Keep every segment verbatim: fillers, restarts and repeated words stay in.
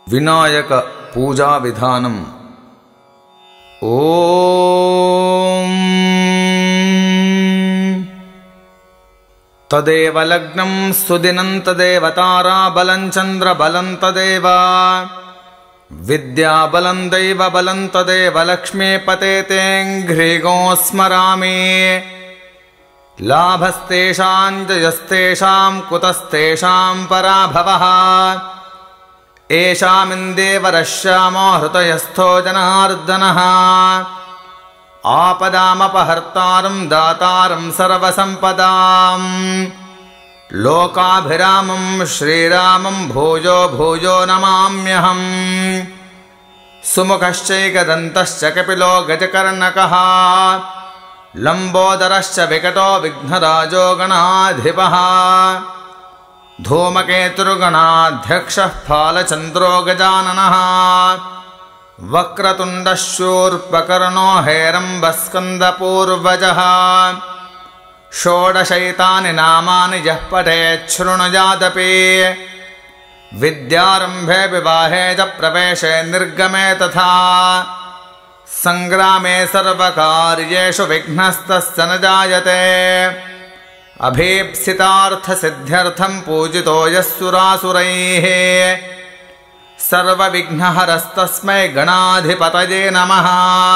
विनायक पूजा विधानम्। ओम तदेव लग्नं सुदिनं तदेव ताराबलं चन्द्रबलं तदेव विद्याबलं दैवबलं तदेव लक्ष्मीपतेतेऽङ्घ्रिगो स्मरामि। लाभस्तेषां जयस्तेषां कुतस्तेषां पराभवः। एषामिन्देवरश्यामो हृतयस्थो जनार्दनः। आपदामपहर्तारं दातारं सर्वसम्पदां लोकाभिरामं श्रीरामं भूयो भूयो नमाम्यहम्। सुमुखश्चैकदन्तश्च कपिलो गजकर्णकः लम्बोदरश्च विकटो विघ्नराजो गणाधिपः। धूमकेतुर्गणाध्यक्षः फालचन्द्रो गजाननः। वक्रतुण्डः शूर्पकर्णो हेरम्बस्कन्दपूर्वजः। षोडशैतानि नामानि यः पठेत् शृणुयादपि। विद्यारम्भे विवाहे च प्रवेशे निर्गमे तथा सङ्ग्रामे सर्वकार्येषु विघ्नस्तस्य न जायते। अभीप्सितार्थसिद्ध्यर्थं पूजितो यः सुरासुरैः सर्वविघ्नहरस्तस्मै गणाधिपतये नमः।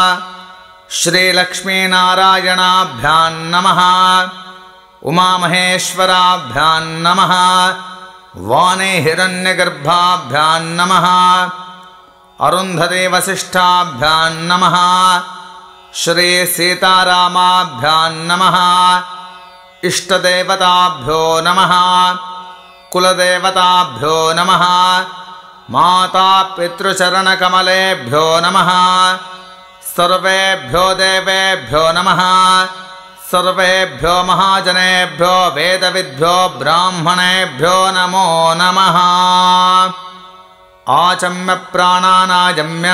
श्रीलक्ष्मीनारायणाभ्यां नमः। उमामहेश्वराभ्यां नमः। वाणी हिरण्यगर्भाभ्यां नमः। अरुन्धती वसिष्ठाभ्यां नमः। श्रीसीतारामाभ्यां नमः। इष्टदेवताभ्यो नमः। कुलदेवताभ्यो नमः। माता पितृचरणकमलेभ्यो नमः। सर्वेभ्यो देवेभ्यो नमः। सर्वेभ्यो महाजनेभ्यो वेदविद्भ्यो ब्राह्मणेभ्यो नमो नमः। आचम्य प्राणानायम्य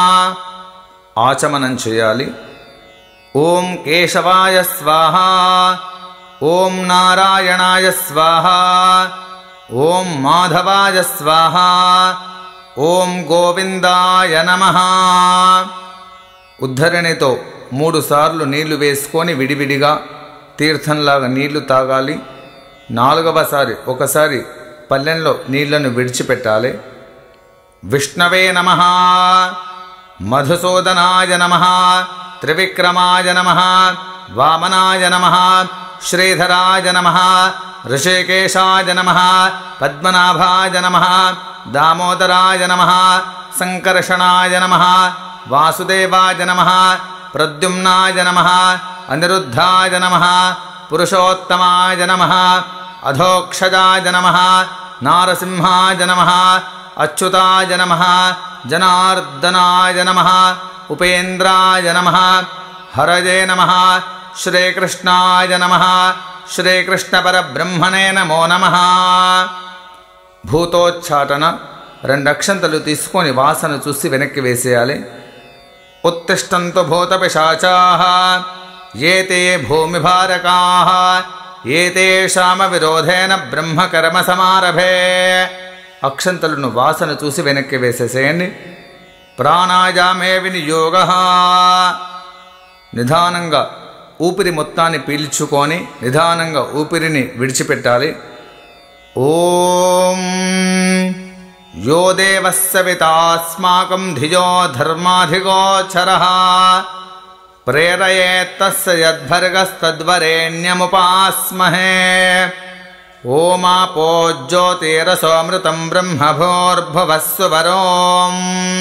आचमनं చేయాలి। ओम केशवाय स्वाहा। ओम नारायणाय स्वाहा। ओम माधवाय स्वाहा। ओम गोविंदाय नमः। ఉద్ధరణితో మూడు సార్లు నీళ్లు వేసుకొని విడివిడిగా తీర్థంలాగా నీళ్లు తాగాలి। నాలుగవసారి ఒకసారి పల్లెంలో నీళ్లను విడిచిపెట్టాలి। విష్ణవే నమః। మధుసూదనాయ నమః। త్రివిక్రమాయ నమః। వామనాయ నమః। శ్రీధరాయ నమః। ऋषिकेशाय नमः। पद्मनाभाय नमः। दामोदराय नमः। संकर्षणाय नमः। वासुदेवाय नमः। प्रद्युम्नाय नमः। अनिरुद्धाय नमः। पुरुषोत्तमाय नमः। अधोक्षजाय नमः। नारसिंहाय नमः। अच्युताय नमः। जनार्दनाय नमः। उपेन्द्राय नमः। हरये नमः। श्रीकृष्णाय नमः। श्रीकृष्णपरब्रह्मणे नमो नमः। భూతోచ్చాటన రెండు అక్షంతలు తీసుకొని వాసన చూసి వెనక్కి వేసేయాలి। ఉత్తిష్టంతు భూతపిశాచాః ఏతే భూమిభారకాః ఏతేషామ విరోధేన బ్రహ్మకర్మ సమారభే। అక్షంతలను వాసన చూసి వెనక్కి వేసేసేయండి। ప్రాణాయామే వినియోగః నిదానంగా ఊపిరి మొత్తాన్ని పీల్చుకొని నిదానంగా ఊపిరిని విడిచిపెట్టాలి। ఓం యో దేవః సవితాస్మాకం ధియో ధర్మాధిగోచరః ప్రేరయేత్తస్య యద్భర్గస్తద్వరేణ్యముపాస్మహే। ఓమాపో జ్యోతిరసోమృతం బ్రహ్మభూర్భువస్సువరోం।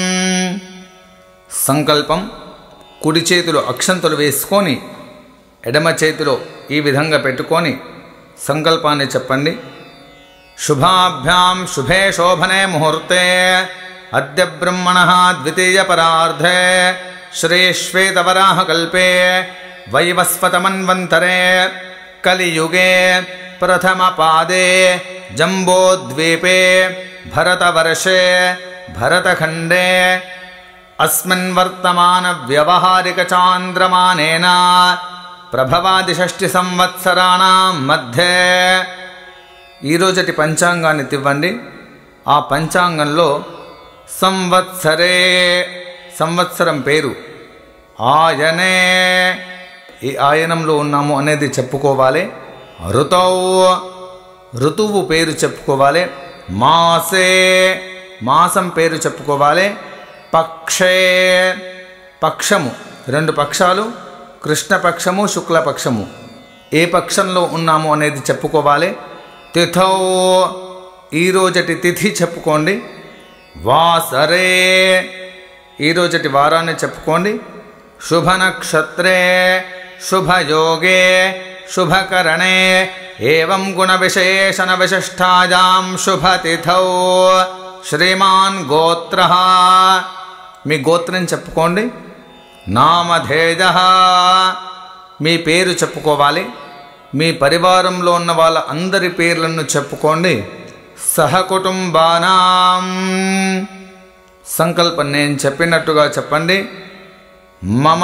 సంకల్పం కుడి చేతిలో అక్షంతలు వేసుకొని ఎడమ చేతిలో ఈ విధంగా పెట్టుకొని సంకల్పాన్ని చెప్పండి। శుభాభ్యాం శుభే శోభనే ముహూర్తే అద్య బ్రహ్మణః ద్వితీయ పరార్ధే శ్రీ శ్వేతవరాహ కల్పే వైవస్వతమన్వంతరే కలియుగే ప్రథమ పాదే జంబోద్వీపే భరతవర్షే భరతఖండే అస్మిన్ వర్తమాన వ్యవహారిక చాంద్రమానేన ప్రభవాది షష్ఠి సంవత్సరాణం మధ్యే ఈ రోజటి పంచాంగాన్ని తివ్వండి। ఆ పంచాంగంలో సంవత్సరే సంవత్సరం పేరు, ఆయనే ఈ ఆయనంలో ఉన్నాము అనేది చెప్పుకోవాలి. ఋతౌ ఋతువు పేరు చెప్పుకోవాలి. మాసే మాసం పేరు చెప్పుకోవాలి. పక్షే పక్షము, రెండు పక్షాలు, కృష్ణపక్షము శుక్లపక్షము, ఏ పక్షంలో ఉన్నాము అనేది చెప్పుకోవాలి. తిథౌ ఈరోజటి తిథి చెప్పుకోండి. వాసరే ఈరోజటి వారాన్ని చెప్పుకోండి. శుభ నక్షత్రే శుభయోగే శుభకరణే ఏవం గుణ విశేషణ విశిష్టాయాం శుభతిథౌ శ్రీమాన్ గోత్ర మీ గోత్రం చెప్పుకోండి. నామధేయ మీ పేరు చెప్పుకోవాలి. మీ పరివారంలో ఉన్న వాళ్ళ అందరి పేర్లను చెప్పుకోండి. సహకుటుంబానాం సంకల్పం నేను చెప్పినట్టుగా చెప్పండి. మమ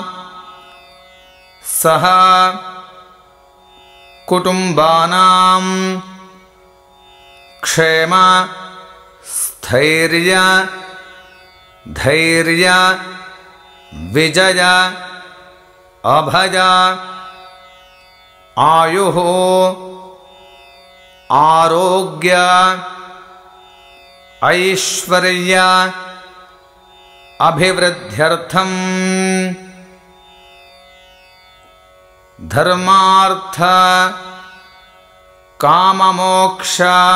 సహ కుటుంబానాం క్షేమ స్థైర్య ధైర్య విజయ అభయ ఆయు ఆరోగ్య ఐశ్వర్య అభివృద్ధ్యర్థం ధర్మార్థ కామమోక్ష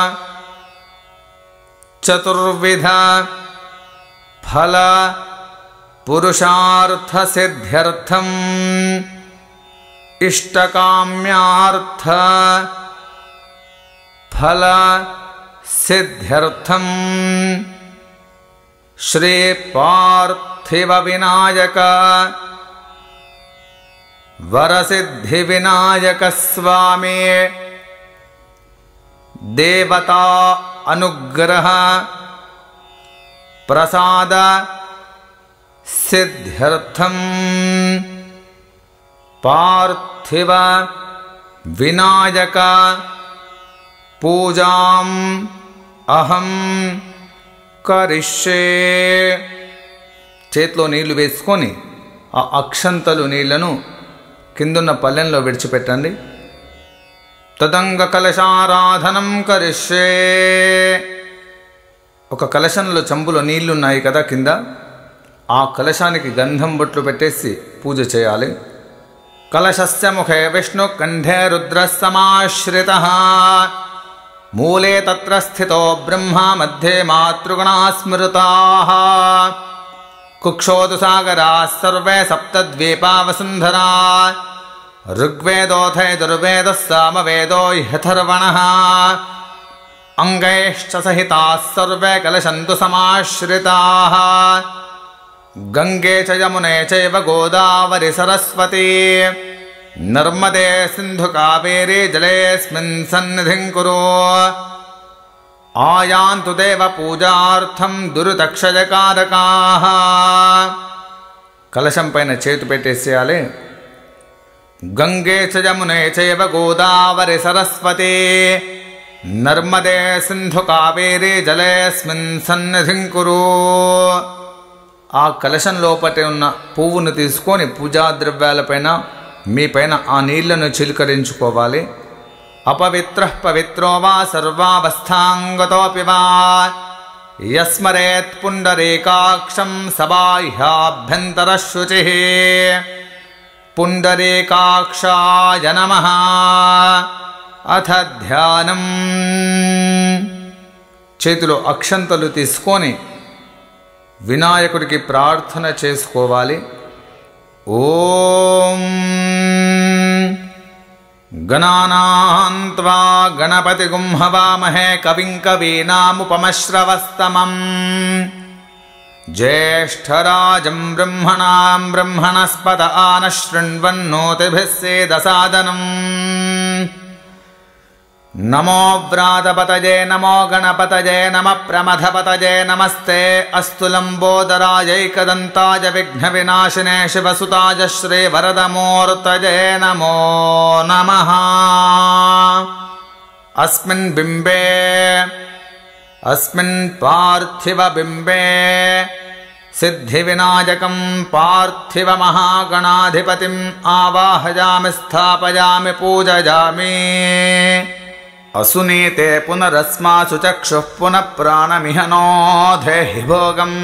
చతుర్విధ ఫల పురుషార్థ సిద్ధ్యర్థం ఇష్టకామ్యార్థ ఫల సిద్ధ్యర్థం శ్రీ పార్థివ వినాయక వరసిద్ధి వినాయక స్వామి దేవతా అనుగ్రహ ప్రసాద సిద్ధ్యర్థం పార్థివ వినాయక పూజాం అహం కరిష్యే. చేతిలో నీళ్లు వేసుకొని ఆ అక్షంతలు నీళ్లను కిందున్న పల్లెంలో విడిచిపెట్టండి. తదంగ కలశారాధనం కరిష్యే. ఒక కలశంలో చెంబులో నీళ్లున్నాయి కదా కింద, ఆ కలశానికి గంధం బొట్లు పెట్టేసి పూజ చేయాలి. కలశస్య ముఖే విష్ణు కంఠే రుద్ర సమాశ్రితః మూలే తత్ర స్థితో బ్రహ్మ మధ్యే మాతృగణా స్మృతాః కుక్షోదు సాగరాः సర్వే సప్తద్వీపా వసుంధరా ఋగ్వేదోథ యజుర్వేదः సామవేదో హ్యథర్వణः అంగైశ్చ సహితాः సర్వే కలశంతు సమాశ్రితాः గంగే చ యమునే చైవ గోదావరి సరస్వతి నర్మదే సింధు కావేరీ జలేస్మిన్ సన్నిధిం కురు ఆయాంతు దేవ పూజార్థం దురితక్షయకారకాః. కలశం పైన చేతు పెట్టేసేయాలి. గంగే చ యమునే చైవ గోదావరి సరస్వతి నర్మదే సింధు కావేరీ జలేస్మిన్ సన్నిధిం కురు. ఆ కలశం లోపటే ఉన్న పువ్వును తీసుకొని పూజా ద్రవ్యాలపైన మీ పైన ఆ నీళ్లను చిలుకరించుకోవాలి. అపవిత్ర పవిత్రో వా సర్వావస్థాంగతోపి వా యస్మరేత్ పుండరీకాక్షం సబాహ్యాభ్యంతర శుచిః పుండరీకాక్షాయ నమః. అథ ధ్యానం. చేతిలో అక్షంతలు తీసుకొని వినాయకుడికి ప్రార్థన చేసుకోవాలి. ఓం గణానాం త్వా గణపతిగుం హవామహే కవిం కవీనాముపమశ్రవస్తమం జ్యేష్ఠరాజం బ్రహ్మణాం బ్రహ్మణస్పత ఆనశృణ్వన్నోతిభిः సేదసాదనం. నమో వ్రాతపతయే నమో గణపతయే నమ ప్రమథపతయే నమస్తే అస్తు లంబోదరాయైకదంతాయ విఘ్న వినాశినే శివసుతాయ శ్రీ వరదమూర్తయే నమో నమః. అస్మిన్ బింబే अस्मिन् पार्थिवबिम्बे सिद्धिविनायकं पार्थिवमहागणाधिपतिम् आवाहयामि स्थापयामि पूजयामि। असुनीते पुनरस्मासु चक्षुः पुनः प्राणमिह नो धेहि भोगम्।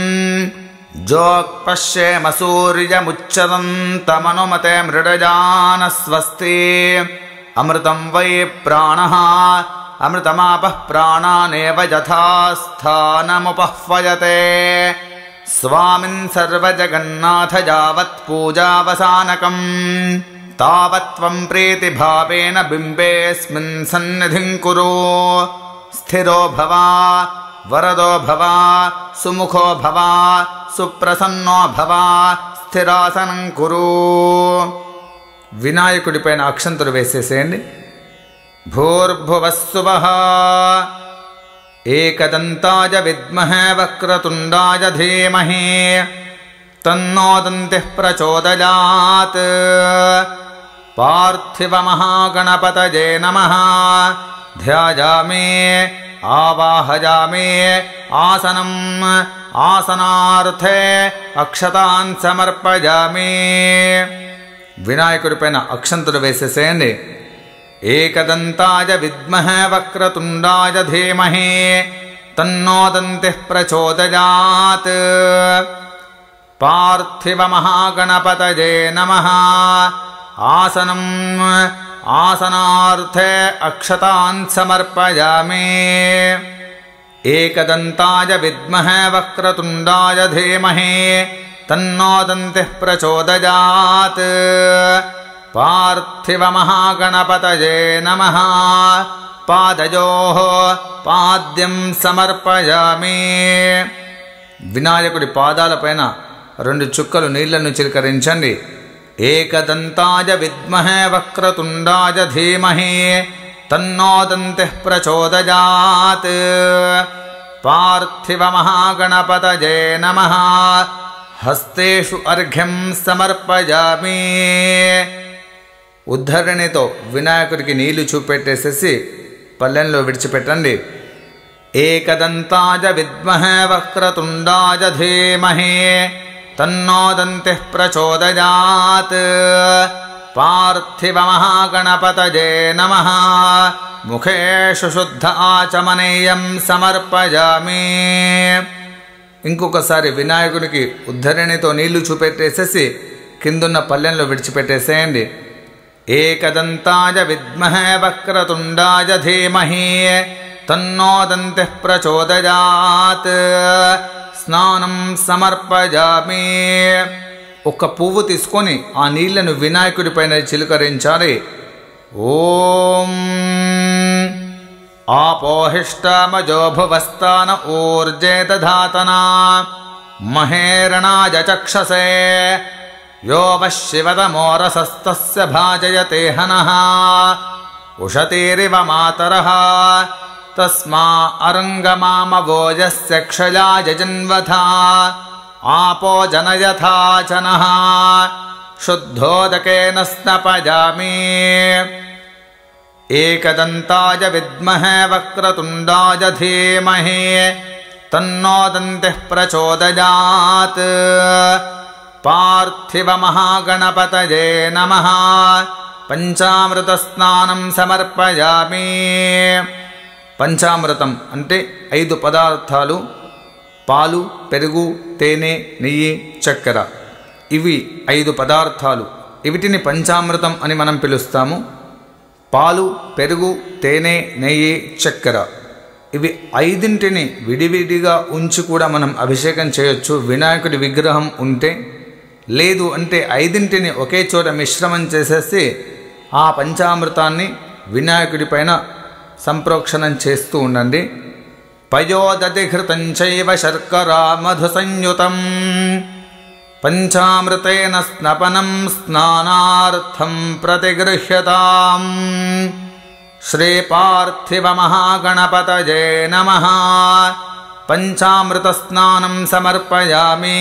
जोक्पश्येम सूर्यमुच्चरन्तमनुमते मृडजानः स्वस्ति। अमृतं वै प्राणः अमृतमापः प्राणानेव यथास्थानमुपह्वयते। स्वामिन् सर्वजगन्नाथ यावत् पूजावसानकम् तावत् त्वं प्रीतिभावेन बिम्बेऽस्मिन् सन्निधिं कुरु। स्थिरो भव वरदो भव सुमुखो भव सुप्रसन्नो भव స్థిరాసనం కురు. వినాయకుడి పైన అక్షంతలు వేసేసేయండి. భూర్భువస్సువః ఏకదంతాయ విద్మహే వక్రతుండాయ ధీమహి తన్నో దంతిః ప్రచోదయాత్. పార్థివమహాగణపతయే నమః. ధ్యాయామి ఆవాహయామి. ఆసనం ఆసనార్థే అక్షతాన్ సమర్పయామి. వినాయకుడి పైన అక్షంతలు వేసేసేయండి. ఏకదంతాయ విద్మహే వక్రతుండాయ ధీమహి తన్నో దంతిః ప్రచోదయాత్. పార్థివమహాగణపతయే నమః. ఆసనం ఆసనార్థే అక్షతాన్ సమర్పయామి. ఏకదంతాయ విద్మహే వక్రతుండాయ ధీమహి తన్నో దంతిః ప్రచోదయాత్. పార్థివమహాగణపతయే నమః. పాదయోః పాద్యం సమర్పయామి. వినాయకుడి పాదాలపైన రెండు చుక్కలు నీళ్లను చిలకరించండి. ఏకదంతాయ విద్మహే వక్రతుండాయ ధీమహి తన్నో దంతిః ప్రచోదయాత్. పార్థివమహాగణపతయే నమః. హస్తేషు అర్ఘ్యం సమర్పయామి. ఉద్ధరణితో వినాయకుడికి నీళ్లు చూపెట్టేసేసి పల్లెంలో విడిచిపెట్టండి. ఏకదంతాయ విద్మహే వక్రతుండాయ ధీమహి తన్నో దంతిః ప్రచోదయాత్. పార్థివమహాగణపతయే నమః. ముఖేషు శుద్ధ ఆచమనీయం సమర్పయామి. ఇంకొకసారి వినాయకుడికి ఉద్ధరణితో నీళ్లు చూపెట్టేసేసి కిందున్న పల్లెంలో విడిచిపెట్టేసేయండి. ఏకదంతాయ విద్మహే వక్రతుండాయ ధీమహి తన్నో దంతిః ప్రచోదయాత్. స్నానం సమర్పయామి. ఒక పువ్వు తీసుకొని ఆ నీళ్లను వినాయకుడి పైన చిలుకరించాలి. ఓం ఆపోహిష్టామజో భువస్థాన ఊర్జే దధాతనా మహేరణాయ చక్షసే యో వశివతమోరసస్తస్య భాజయతే హనః ఉషతీరివ మాతరః తస్మా అరంగమామవో యస్య క్షయాయ జన్వథా ఆపో జనయథా చనః శుద్ధోదకేన స్నపయామి. ఏకదంతాయ విద్మహే వక్రతుండాయ ధీమహి తన్నో దంతిః ప్రచోదయాత్. పార్థివమహాగణపతయే నమః. పంచామృత స్నానం సమర్పయామి. పంచామృతం అంటే ఐదు పదార్థాలు: పాలు, పెరుగు, తేనె, నెయ్యి, చక్కెర. ఇవి ఐదు పదార్థాలు. వీటిని పంచామృతం అని మనం పిలుస్తాము. పాలు, పెరుగు, తేనె, నెయ్యి, చక్కెర ఇవి ఐదింటిని విడివిడిగా ఉంచి కూడా మనం అభిషేకం చేయొచ్చు వినాయకుడి విగ్రహం ఉంటే. లేదు అంటే ఐదింటిని ఒకే చోట మిశ్రమం చేసేసి ఆ పంచామృతాన్ని వినాయకుడి పైన సంప్రోక్షణం చేస్తూ ఉండండి. పయోదధిఘృతం చైవ శర్కరా మధు సంయుతం పంచామృతేన స్నపనం స్నానార్థం ప్రతిగృహ్యతాం. శ్రీ పార్థివమహాగణపతయే నమః. పంచామృత స్నానం సమర్పయామి.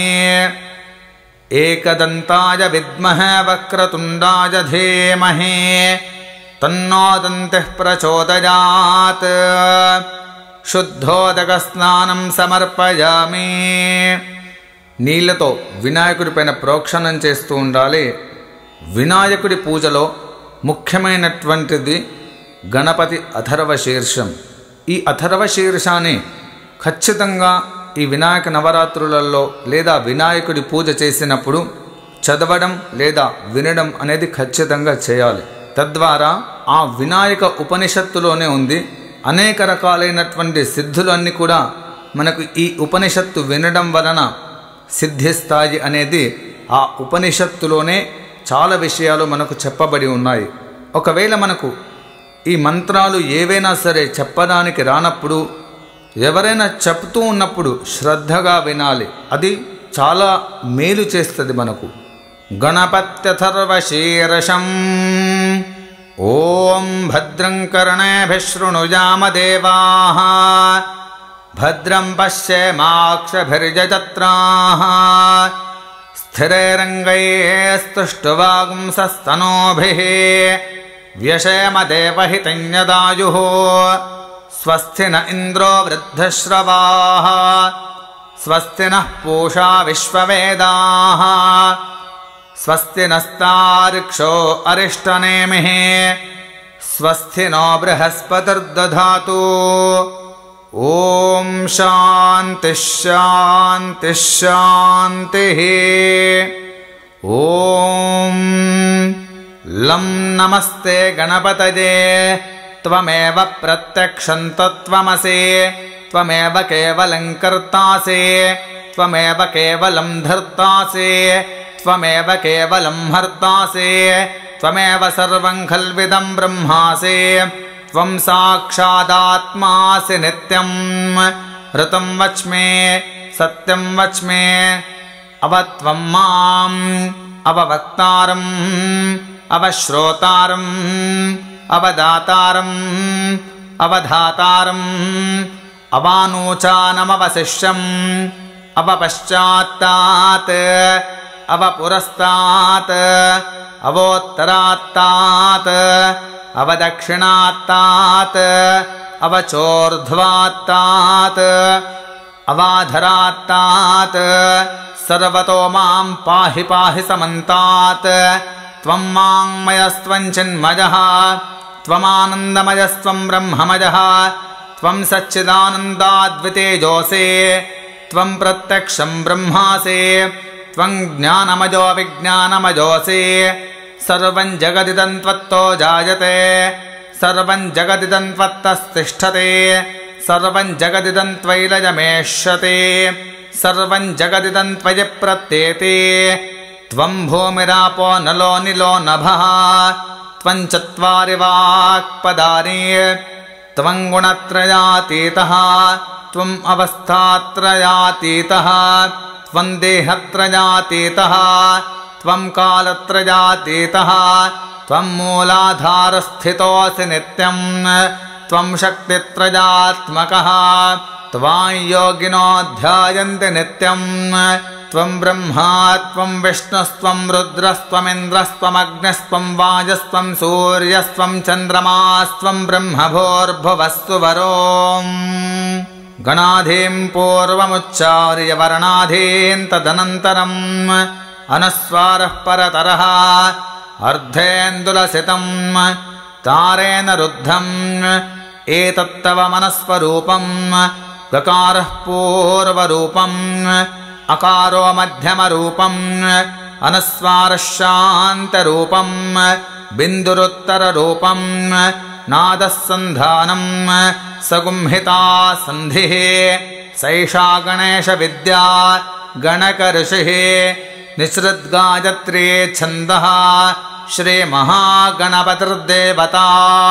ఏకదంతాయ విద్మహే వక్రతుండాయ ధీమహి తన్నో దంతిః ప్రచోదయాత్. శుద్ధోదక స్నానం సమర్పయామి. నీళ్లతో వినాయకుడి పైన ప్రోక్షణం చేస్తూ ఉండాలి. వినాయకుడి పూజలో ముఖ్యమైనటువంటిది గణపతి అథర్వ శీర్షం. ఈ అథర్వ శీర్షాన్ని ఖచ్చితంగా ఈ వినాయక నవరాత్రులలో లేదా వినాయకుడి పూజ చేసినప్పుడు చదవడం లేదా వినడం అనేది ఖచ్చితంగా చేయాలి. తద్వారా ఆ వినాయక ఉపనిషత్తులోనే ఉంది. అనేక రకాలైనటువంటి సిద్ధులన్నీ కూడా మనకు ఈ ఉపనిషత్తు వినడం వలన సిద్ధిస్తాయి అనేది ఆ ఉపనిషత్తులోనే చాలా విషయాలు మనకు చెప్పబడి ఉన్నాయి. ఒకవేళ మనకు ఈ మంత్రాలు ఏవైనా సరే చెప్పడానికి రానప్పుడు ఎవరైనా చెప్తూ ఉన్నప్పుడు శ్రద్ధగా వినాలి. అది చాలా మేలు చేస్తుంది మనకు. గణపత్యథర్వశీర్షం. ఓం భద్రం కర్ణేభిః శృణుయామదేవాః భద్రం పశ్యేమాక్షభిర్యజత్రాః స్థిరైరంగైస్తుష్టువాగుంసస్తనూభిः వ్యశేమ దేవహిतं యదాయుః. స్వస్తి న ఇంద్రో వృద్ధశ్రవాః స్వస్తి నః పూషా విశ్వవేదాః స్వస్తి నస్తార్క్ష్యో అరిష్టనేమిః స్వస్తి నో బృహస్పతిర్దధాతు. ఓం శాంతి శాంతి శాంతి. ఓం లం నమస్తే గణపతయే త్వమేవ ప్రత్యక్షం తత్వమసి త్వమేవ కేవలం కర్తాసి త్వమేవ కేవలం ధర్తాసి త్వమేవ కేవలం హర్తాసి త్వమేవ సర్వం ఖల్విదం బ్రహ్మాసి త్వం సాక్షాదాత్మాసి నిత్యం. ఋతం వచ్మే సత్యం వచ్మే అవత్వం మాం అవవక్తారం అవశ్రోతారం అవదాతారం అవధాతారం అవానూచానమవశిష్యం అవపశ్చాత్తాత్ అవపురస్తాత్ అవోత్తరాత్తాత్ అవదక్షిణాత్తాత్ అవచోర్ధ్వాత్తాత్ అవాధరాత్తాత్ సర్వతో మాం పాహి పాహి సమంతాత్. త్వం వాङ्मयस्त्वं चिन्मयः त्वमानन्दमयस्त्वं ब्रह्ममयः त्वं सच्चिदानन्दाद्वितीयोऽसि त्वं प्रत्यक्षं ब्रह्मासि त्वं ज्ञानमयो विज्ञानमयोऽसि. सर्वं जगदिदं त्वत्तो जायते सर्वं जगदिदं त्वत्तस्तिष्ठते सर्वं जगदिदं त्वयि लयमेष्यते सर्वं जगदिदं त्वयि प्रत्येते. त्वं भूमिरापो नलो निलो नभः त्वं चत्वारि वाक्पदानि त्वं गुणत्रयातीतः त्वं अवस्थात्रयातीतः त्वं देहत्रयातीतः त्वं कालत्रयातीतः त्वं मूलाधारस्थितोऽसि नित्यं त्वं शक्तित्रयात्मकः त्वां योगिनो ध्यायन्ति नित्यं. त्वं ब्रह्मा त्वं विष्णुस्त्वं रुद्रस्त्वमिन्द्रस्त्वमग्निस्त्वं वायुस्त्वं सूर्यस्त्वं चन्द्रमास्त्वं ब्रह्मभूर्भुवस्सु वरोम्. गणाधीं पूर्वमुच्चार्य वर्णाधीं तदनन्तरम् अनुस्वारः परतरः अर्धेन्दुलसितं तारेण रुद्धम्. एतत्तव मनस्वरूपम् गकारः पूर्वरूपम् अकारो मध्यमरूपम् अनुस्वारः शान्तरूपम् बिन्दुरुत्तररूपम् नादः सन्धानम् सगुंहिता सन्धिः. सैषा गणेशविद्या गणकऋषिः निःसृद्गायत्री छन्दः श्रीमहागणपतिर्देवता.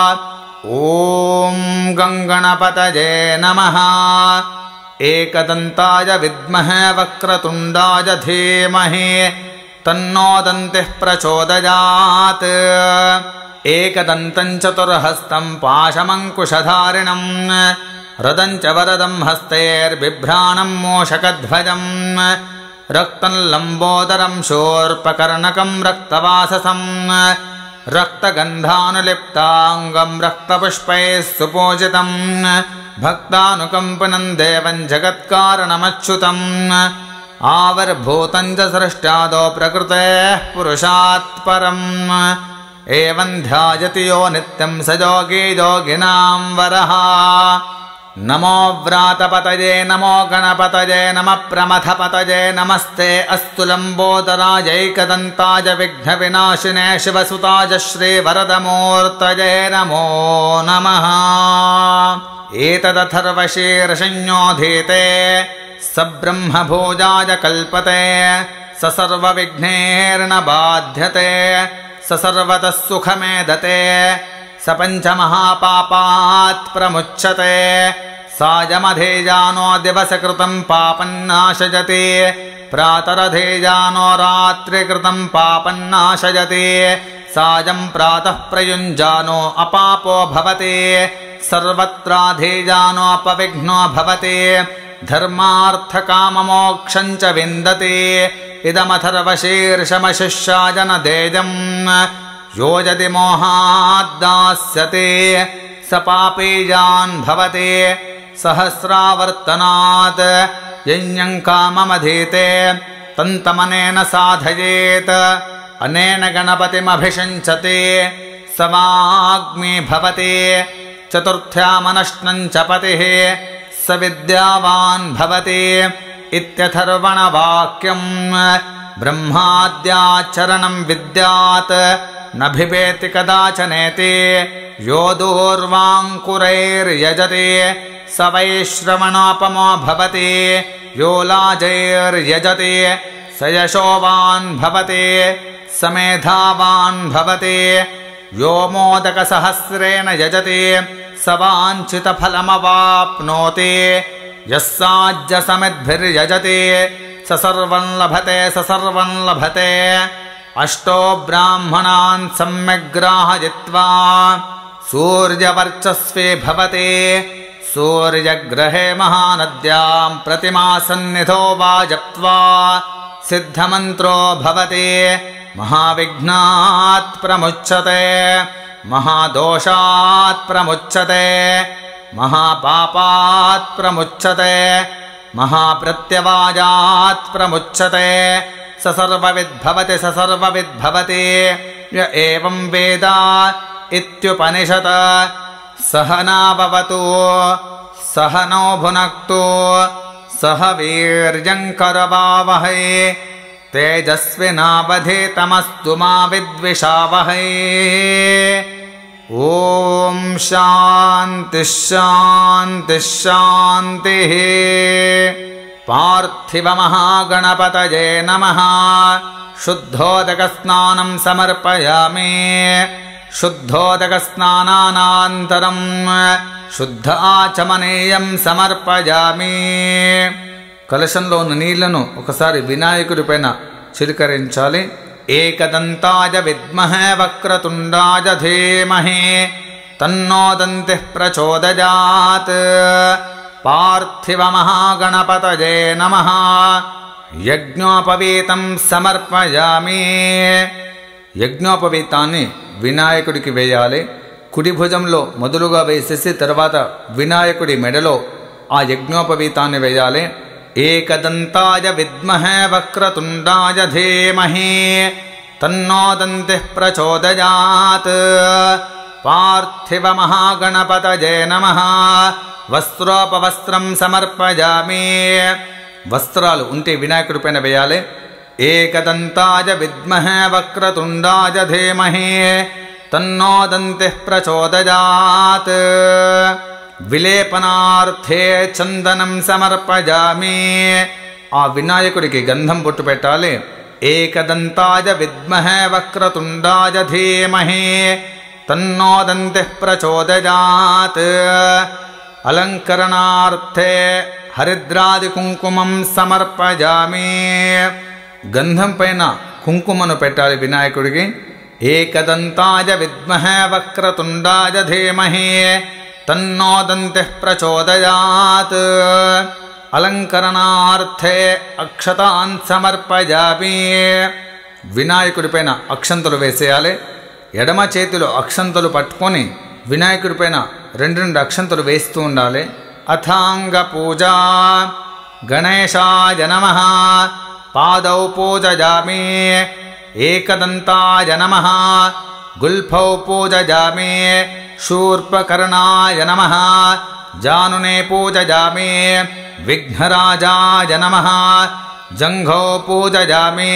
ॐ गङ्गणपतये नमः. एकदन्ताय विद्महे वक्रतुण्डाय धीमहि तन्नो दन्तिः प्रचोदयात्. एकदन्तं चतुर्हस्तं पाशमङ्कुशधारिणं रदं च वरदं हस्तैर्बिभ्राणं मूषकध्वजं रक्तं लम्बोदरं शूर्पकर्णकं रक्तवाससं रक्तगन्धानुलिप्ताङ्गं रक्तपुष्पैः सुपूजितं भक्तानुकम्पनं देवं जगत्कारणमच्युतम् आविर्भूतं च सृष्ट्यादौ प्रकृतेः पुरुषात् परम् एवं ध्यायति यो नित्यं स योगी योगिनां वरः नमो व्रातपतये नमो गणपतये नमः प्रमथपतये नमस्ते अस्तु लम्बोदरायैकदन्ताय विघ्नविनाशिने शिवसुताय श्रीवरदमूर्तये नमो नमः एतदथर्वशीर्षण्योऽधीते स ब्रह्मभोजाय कल्पते स सर्वविघ्नैर्न बाध्यते स सर्वतः सुखमेधते स पञ्चमहापापात् प्रमुच्यते सायमधेजानो दिवसकृतं पापन्नाशयति प्रातरधेजानो रात्रिकृतं पापन्नाशयति सायं प्रातः प्रयुञ्जानो अपापो भवति सर्वत्राधेजानो अपविघ्नो भवति धर्मार्थकाममोक्षं च विन्दति इदमथर्वशीर्षमशिष्याय न देयम् यो यदि मोहाद्दास्यते स पापीयान् भवति सहस्रावर्तनात् यज्ञं काममधीते तन्तमनेन साधयेत् अनेन गणपतिमभिषिञ्चते स वाग्मी भवति चतुर्थ्यामनश्नं च पतिः स विद्यावान् भवति इत्यथर्वणवाक्यम् ब्रह्माद्याचरणं विद्यात् न भिवेति कदाचनेति यो दूर्वाङ्कुरैर्यजति स वैश्रवणोपमो भवति यो लाजैर्यजति स यशोवान् भवति स मेधावान् भवति यो मोदकसहस्रेण यजति स वाञ्छितफलमवाप्नोति यः साज्यसमिद्भिर्यजति स सर्वं लभते स सर्वं लभते अष्टो ब्राह्मणान् सम्यग्राहयित्वा सूर्यवर्चस्वी भवति सूर्यग्रहे महानद्यां प्रतिमासन्निधो वा जप्त्वा सिद्धमन्त्रो भवति महाविघ्नात् प्रमुच्यते महादोषात् प्रमुच्यते महापापात् प्रमुच्यते महाप्रत्यवायात् प्रमुच्यते स सर्वविद्भवति स सर्वविद्भवति य एवं वेद इत्युपनिषत् सहनाववतु सहनो भुनक्तु सह वीर्यङ्करवावहै तेजस्विनावधीतमस्तु मा विद्विषावहै ॐ शान्तिः शान्तिः शान्तिः पार्थिवमहागणपतये नमः शुद्धोदकस्नानं समर्पयामि शुद्धोदकस्नानानन्तरं शुद्ध आचमनीయం సమర్పయామి కలశంలోని నీళ్లను ఒకసారి వినాయకుడి పైన చిలకరించాలి. ఏకదంతాయ విద్మహే వక్రతుండాయ ధీమహి తన్నో దంతిః ప్రచోదయాత్. పార్థివమహాగణపతయే నమః. యజ్ఞోపవీతం సమర్పయామి. యజ్ఞోపవీతాన్ని వినాయకుడికి వేయాలి. కుడి భుజంలో మొదలుగా వేసేసి తర్వాత వినాయకుడి మెడలో ఆ యజ్ఞోపవీతాన్ని వేయాలి. ఏకదంతాయ విద్మహే వక్రతుండాయ ధీమహి తన్నో దంతిః ప్రచోదయాత్. పార్థివమహాగణపతయే నమః. వస్త్రోపవస్త్రం సమర్పయామి. వస్త్రాలు ఉంటే వినాయకుడి పైన వేయాలి. ఏకదంతాయ విద్మహే వక్రతుండాయ ధీమహి తన్నో దంతిః ప్రచోదయాత్. విలేపనార్థే చందనం సమర్పయామి. ఆ వినాయకుడికి గంధం బొట్టు పెట్టాలి. ఏకదంతాయ విద్మహే వక్రతుండాయ ధీమహి తన్నో దంతిః ప్రచోదయాత్. అలంకరణార్థే హరిద్రాది కుంకుమం సమర్పయామి. గంధం పైన కుంకుమను పెట్టాలి వినాయకుడికి. ఏకదంతాయ విద్మహే వక్రతుండాయ ధీమహి తన్నో దంతిః ప్రచోదయాత్. అలంకరణార్థే అక్షతాన్ సమర్పయామి. వినాయకుడి పైన అక్షంతలు వేసేయాలి. ఎడమ చేతిలో అక్షంతలు పట్టుకొని వినాయకుడి పైన రెండు రెండు అక్షంతలు వేస్తూ ఉండాలి. अथांगपूजा गणेशाय नमः पादौ पूजयामि एकदन्ताय नमः गुल्फौ पूजयामि शूर्पकर्णाय नमः जानुने पूजयामि विघ्नराजाय नमः जङ्घौ पूजयामि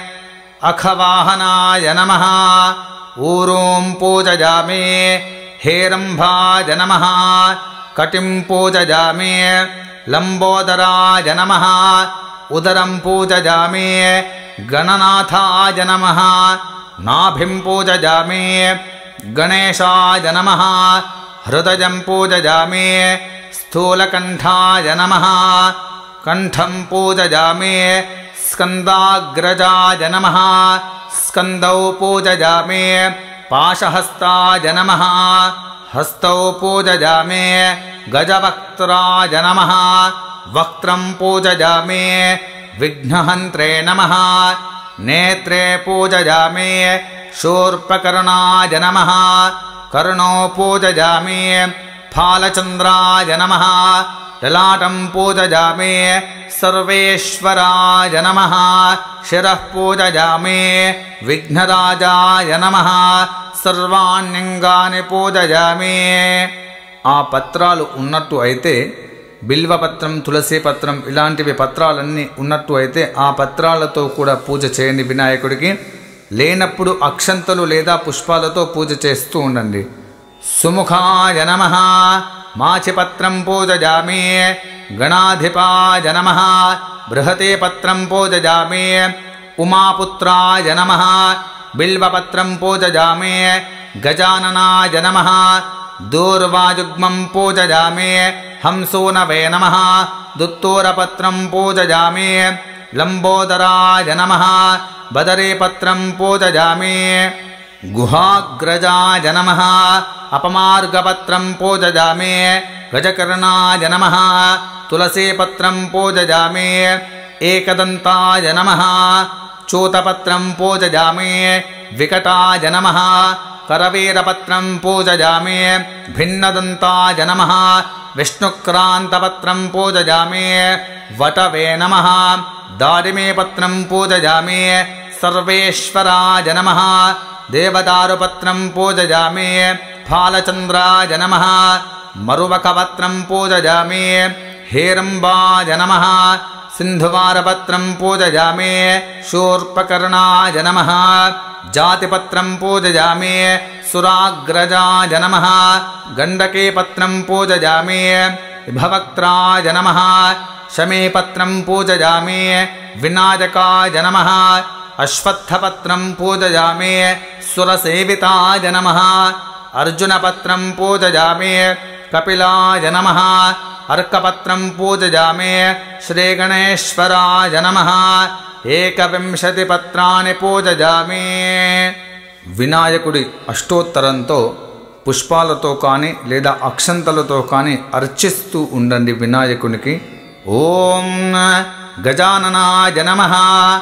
अखवाहनाय नमः ऊरूं पूजयामि हेरम्भाय नमः कटिं पूजयामि लम्बोदराय नमः उदरं पूजयामि गणनाथाय नमः नाभिं पूजयामि गणेशाय नमः हृदयं पूजयामि स्थूलकण्ठाय नमः कण्ठं पूजयामि स्कन्दाग्रजाय नमः स्कन्दौ पूजयामि पाशहस्ताय नमः हस्तौ पूजयामि गजवक्त्राय नमः वक्त्रं पूजयामि विघ्नहन्त्रे नमः नेत्रे पूजयामि शूर्पकर्णाय नमः कर्णौ पूजयामि फालचन्द्राय नमः ललाटं पूजयामि सर्वेश्वराय नमः शिरः पूजयामि विघ्नराजाय नमः सर्वाण्यङ्गानि पूजयामि। ఆ పత్రాలు ఉన్నట్టు అయితే బిల్వపత్రం తులసి పత్రం ఇలాంటివి పత్రాలన్నీ ఉన్నట్టు అయితే ఆ పత్రాలతో కూడా పూజ చేయండి వినాయకుడికి. లేనప్పుడు అక్షంతలు లేదా పుష్పాలతో పూజ చేస్తూ ఉండండి. సుముఖాయ నమః మాచిపత్రం పూజయామి గణాధిపాయ నమః బృహతే పత్రం పూజయామి ఉమాపుత్రాయ నమః బిల్వపత్రం పూజయామి గజాననాయ నమః दूर्वाजुग्मं पूजयामि हंसूनवे नमः दुत्तूरपत्रं पूजयामि लम्बोदराय नमः बदरीपत्रं पूजयामि गुहाग्रजाय नमः अपमार्गपत्रं पूजयामि गजकर्णाय नमः तुलसीपत्रं पूजयामि एकदन्ताय नमः चूतपत्रं पूजयामि विकटाय नमः करवीरपत्रं पूजयामि भिन्नदन्ताय नमः विष्णुक्रान्तपत्रं पूजयामि वटवे नमः दारिमीपत्रं पूजयामि सर्वेश्वराय नमः देवदारुपत्रं पूजयामि फालचन्द्राय नमः मरुवकपत्रं पूजयामि हेरम्बाय नमः सिन्धुवारपत्रं पूजयामि शूर्पकर्णाय नमः जातिपत्रं पूजयामि सुराग्रजाय नमः गण्डकीपत्रं पूजयामि विभवक्त्राय नमः शमीपत्रं पूजयामि विनायकाय नमः अश्वत्थपत्रं पूजयामि सुरसेविताय नमः अर्जुनपत्रं पूजयामि कपिलाय नमः अर्कपत्रं पूजयामि श्रीगणेश्वराय नमः ఏకవింశతి పత్రాన్ని పూజయామి. వినాయకుడి అష్టోత్తరంతో పుష్పాలతో కానీ లేదా అక్షంతలతో కానీ అర్చిస్తూ ఉండండి వినాయకునికి. ఓం గజాననాయ నమః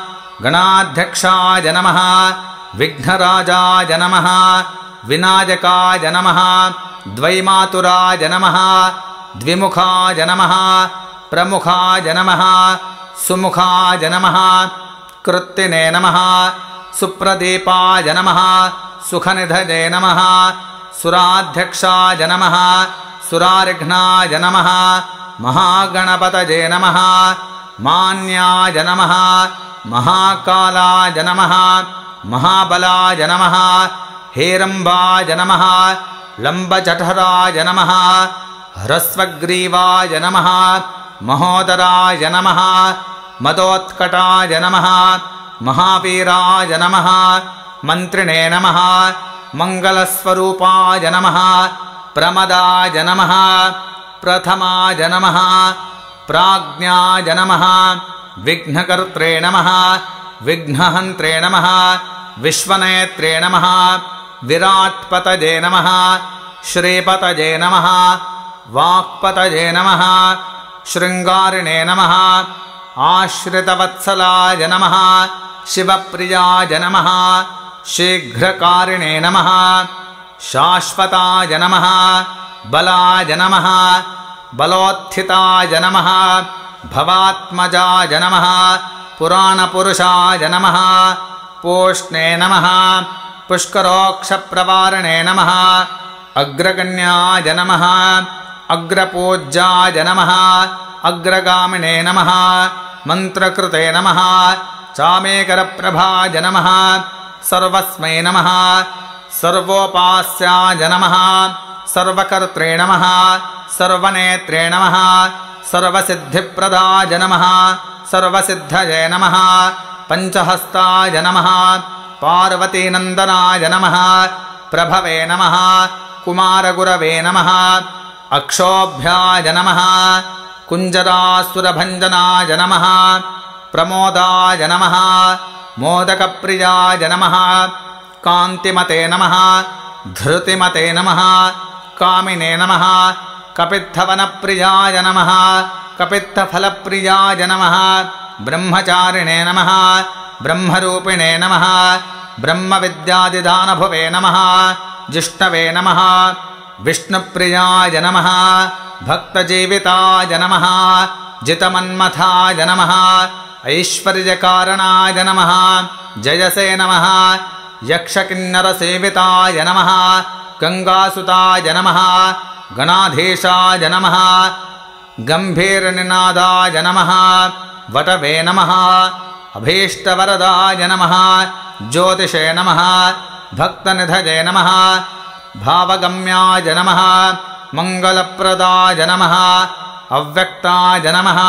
గణాధ్యక్షాయ నమః విఘ్నరాజాయ నమః వినాయకాయ నమః ద్వైమాతురాయ నమః ద్విముఖాయ నమః ప్రముఖాయ నమః सुमुखाय नमः कृत्तिने नमः सुप्रदीपाय नमः सुखनिधये नमः सुराध्यक्षाय नमः सुरारिघ्नाय नमः महागणपतये नमः मान्याय नमः महाकालाय नमः महाबलाय नमः हेरम्बाय नमः लम्बजठराय नमः ह्रस्वग्रीवाय नमः महोदराय नमः मदोत्कटाय नमः महावीराय नमः मन्त्रिणे नमः मङ्गलस्वरूपाय नमः प्रमदाय नमः प्रथमाय नमः प्राज्ञाय नमः विघ्नकर्त्रे नमः विघ्नहन्त्रे नमः विश्वनेत्रे नमः विराट्पतये नमः श्रीपतये नमः वाक्पतये नमः शृंगारिणे नमः आश्रितवत्सलाय नमः शिवप्रियाय नमः शीघ्रकारिणे नमः शाश्वताय नमः बलाय नमः बलोत्थिताय नमः भवात्मजाय नमः पुराणपुरुषाय नमः पूष्णे नमः पुष्करोक्षप्रवारणे नमः अग्रगण्याय नमः अग्रपूज्याय नमः अग्रगामिने नमः मन्त्रकृते नमः चामेकरप्रभाय नमः सर्वस्मै नमः सर्वोपास्याय नमः सर्वकर्त्रे नमः सर्वनेत्रे नमः सर्वसिद्धिप्रदाय नमः सर्वसिद्धये नमः पञ्चहस्ताय नमः पार्वतीनन्दनाय नमः प्रभवे नमः कुमारगुरवे नमः अक्षोभ्याय नमः कुञ्जरासुरभञ्जनाय नमः प्रमोदाय नमः मोदकप्रियाय नमः कान्तिमते नमः धृतिमते नमः कामिने नमः कपित्थवनप्रियाय नमः कपित्थफलप्रियाय नमः ब्रह्मचारिणे नमः ब्रह्मरूपिणे नमः ब्रह्मविद्यादिदानभुवे नमः जिष्णवे नमः विष्णुप्रियाय नमः भक्तजीविताय नमः जितमन्मथाय नमः ऐश्वर्यकारणाय नमः जयसे नमः यक्षकिन्नरसेविताय नमः गंगासुताय नमः गणाधीशाय नमः गंभीरनिनादाय नमः वटवे नमः अभीष्टवरदाय नमः ज्योतिषे नमः भक्तनिधये नमः भावगम्याय नमः मंगलप्रदाय नमः अव्यक्ताय नमः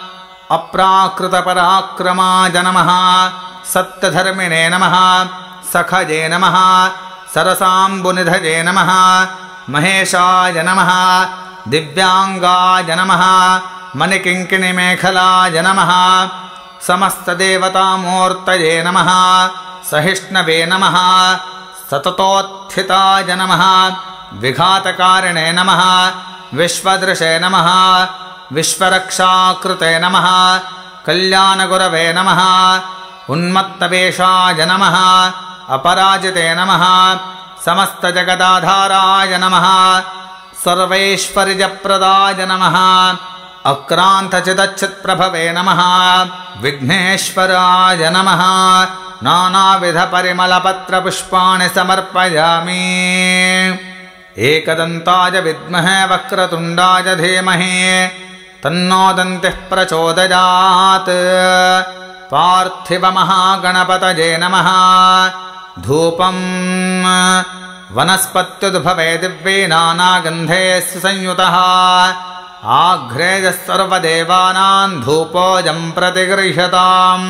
अप्राकृतपराक्रमाय नमः सत्यधर्मिणे नमः सखये नमः सरसाम्बुनिधये नमः महेशाय नमः दिव्यांगाय नमः मणिकिङ्किणिमेखलाय नमः समस्तदेवतामूर्तये नमः सहिष्णवे नमः सततोत्थिताय नमः विघातकारिणे नमः विश्वदृशे नमः विश्वरक्षाकृते नमः कल्याणगुरवे नमः उन्मत्तवेषाय नमः अपराजिते नमः समस्तजगदाधाराय नमः सर्वैश्वर्यप्रदाय नमः अक्रान्तचिदच्युत्प्रभवे नमः विघ्नेश्वराय नमः नानाविधपरिमलपत्रपुष्पाणि समर्पयामि एकदन्ताय विद्महे वक्रतुण्डाय धीमहि तन्नो दन्तिः प्रचोदयात् पार्थिवमहागणपतये नमः धूपं वनस्पत्युद्भवे दिव्ये नानागन्धे संयुतः आघ्रेयः सर्वदेवानां धूपोऽयं प्रतिगृह्यताम्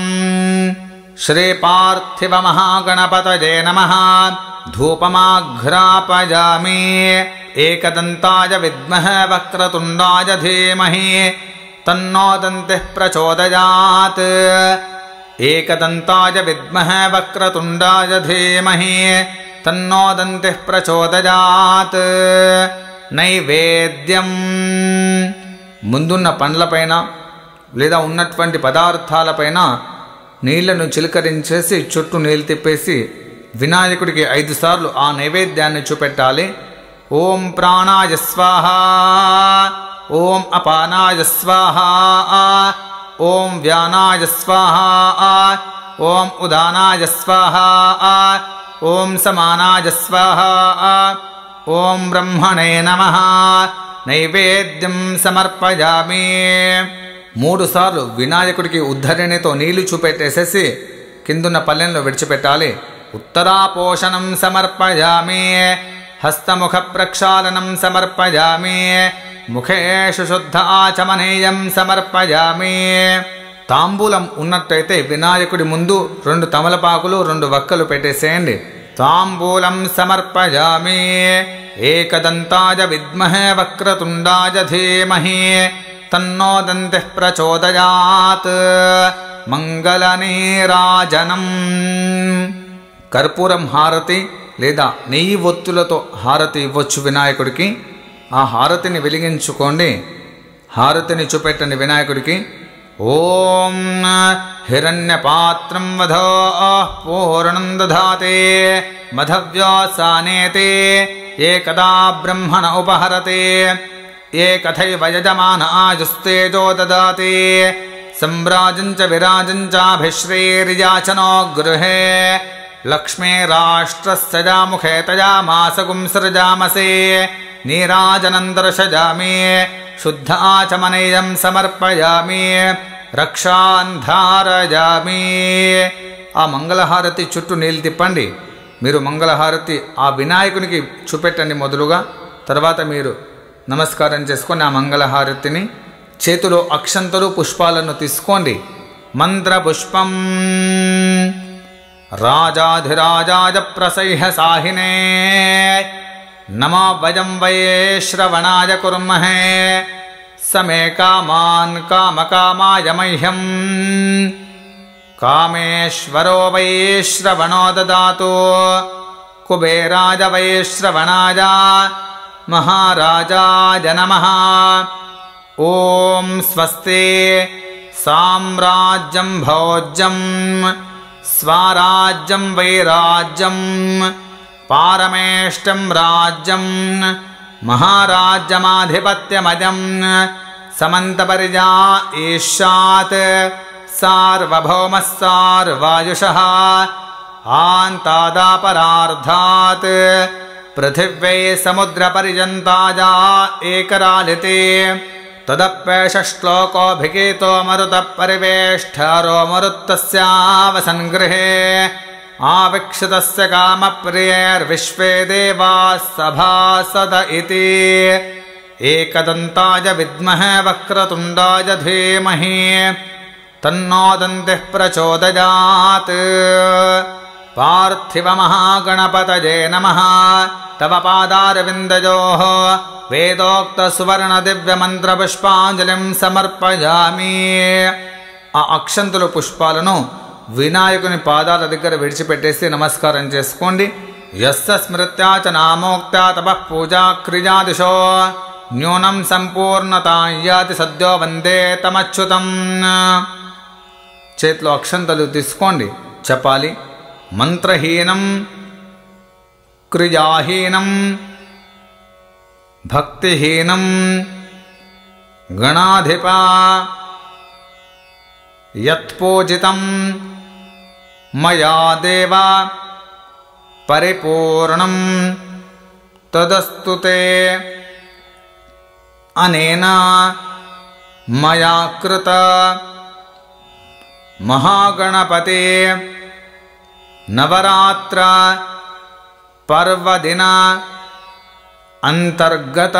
श्रीपार्थिवमहागणपतये नमः धूपमाघ्रापयामि एकदन्ताय विद्महे वक्रतुण्डाय धीमहि तन्नो दन्तिः प्रचोदयात् एकदन्ताय विद्महे वक्रतुण्डाय धीमहि तन्नो दन्तिः प्रचोदयात् నైవేద్యం ముందున్న పండ్లపైన లేదా ఉన్నటువంటి పదార్థాలపైన నీళ్లను చిలకరించేసి చుట్టూ నీళ్ళు తిప్పేసి వినాయకుడికి ఐదు సార్లు ఆ నైవేద్యాన్ని చూపెట్టాలి. ఓం ప్రాణాయ స్వాహ, ఓం అపానాయ స్వాహ, ఓం వ్యానాయ స్వాహ, ఓం ఉదానాయ స్వాహ, ఓం సమానాయ స్వాహ, ఓం బ్రహ్మణే నమః. నైవేద్యం సమర్పయామి. మూడు సార్లు వినాయకుడికి ఉద్ధరణితో నీళ్లు చూపెట్టేసేసి కిందున్న పల్లెంలో విడిచిపెట్టాలి. ఉత్తరాపోషణం సమర్పయామి. హస్తముఖ ప్రక్షాళనం సమర్పయామి. ముఖేషు శుద్ధ ఆచమనీయం సమర్పయామి. తాంబూలం ఉన్నట్టయితే వినాయకుడి ముందు రెండు తమలపాకులు రెండు వక్కలు పెట్టేసేయండి. తాంబూలం సమర్పయామి. ఏకదంతాయ విద్మహే వక్రతుండాయ ధీమహి తన్నో దంతిః ప్రచోదయాత్. మంగళనీరాజనం. కర్పూరం హారతి లేదా నెయ్యి ఒత్తులతో హారతి ఇవ్వచ్చు వినాయకుడికి. ఆ హారతిని వెలిగించుకోండి. హారతిని చూపెట్టండి వినాయకుడికి. ఓం హిరణ్యపాత్రం వధో పూర్ణం దధాతే మధవ్యాసానేతే ఏకదా బ్రహ్మణ ఉపహరతే ये कथैव यजमान आजुस्तेजो ददाति सम्राजं च विराजं चाभिश्रीर्याचनो गृहे लक्ष्मीराष्ट्रस्य जामुखे तजामासगुं सृजामसे नीराजनं दर्शयामि शुद्ध आचमनीयं समर्पयामि रक्षान् धारयामि। ఆ మంగళహారతి చుట్టూ నీళ్ళు తిప్పండి. మీరు మంగళహారతి ఆ వినాయకునికి చూపెట్టండి మొదలుగా. తర్వాత మీరు నమస్కారం చేసుకొని ఆ మంగళహారతిని చేతిలో అక్షంతలు పుష్పాలను తీసుకోండి. మంత్ర పుష్పం రాజాధిరాజాయ ప్రసహ్య సాహినే నమో వయం వై శ్రవణాయ కుర్మహే సమే కామాన్ కామకామాయ మహ్యం कामेश्वरो वै श्रवणो ददातु कुबेराय वै श्रवणाय महाराजाय नमः। ॐ स्वस्ति साम्राज्यं भोज्यं स्वाराज्यं वैराज्यं पारमेष्टं राज्यं महाराज्यमाधिपत्यमजं समन्तपर्या ईशात् सार्वभौमः सार्वायुषः आन्तादापरार्धात् पृथिव्यै समुद्रपर्यन्ताया एकरालिते तदप्येष श्लोकोऽभिगीतो मरुतः परिवेष्टारो मरुत्तस्यावसङ्गृहे आविक्षितस्य कामप्रियैर्विश्वे देवाः सभासद इति एकदन्ताय विद्महे वक्रतुण्डाय धीमहि तन्नो दन्तिः प्रचोदयात्। पार्थिवमहागणपतये नमः। तव पादारविन्दयोः वेदोक्तसुवर्णदिव्यमन्त्रपुष्पाञ्जलिं समर्पयामि। ఆ అక్షంతుల పుష్పాలను వినాయకుని పాదాల దగ్గర విడిచిపెట్టేసి నమస్కారం చేసుకోండి. యస్య స్మృత్యా చ నామోక్త్యా తపః పూజా క్రియాదిశో న్యూనం సంపూర్ణతాం యాతి సద్యో వందే తమచ్యుతం. చేతిలో అక్షంతలు తీసుకోండి, చెప్పాలి. మంత్రహీనం క్రియాహీనం భక్తిహీనం గణాధిప యత్పూజితం మయా దేవ పరిపూర్ణం తదస్తు తే అనేన మయా కృత महागणपते नवरात्र पर्वदिन अंतर्गत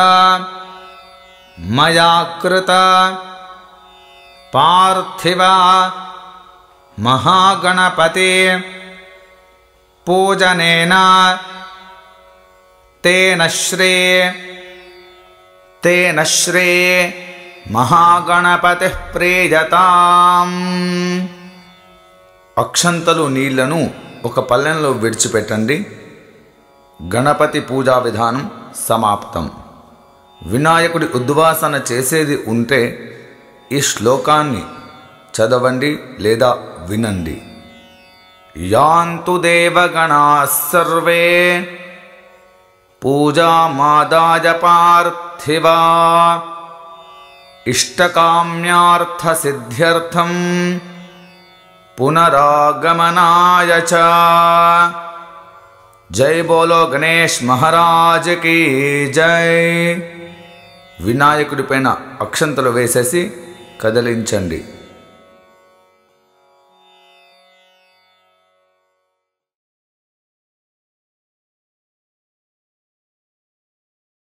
मया कृत पार्थिव महागणपते पूजनेन तेन श्रे तेन श्रे మహాగణపతి ప్రియతాం. అక్షంతలు నీళ్లను ఒక పల్లెంలో విడిచిపెట్టండి. గణపతి పూజా విధానం సమాప్తం. వినాయకుడి ఉద్వాసన చేసేది ఉంటే ఈ శ్లోకాన్ని చదవండి లేదా వినండి. యాంతు దేవగణాః సర్వే పూజామాదాయ పార్థివా इष्टकाम्यार्थसिद्ध्यर्थं पुनरागमनाय च। जय बोलो गणेश महाराज की जय. వినాయకుడి పైన అక్షంతలు వేసేసి కదిలించండి.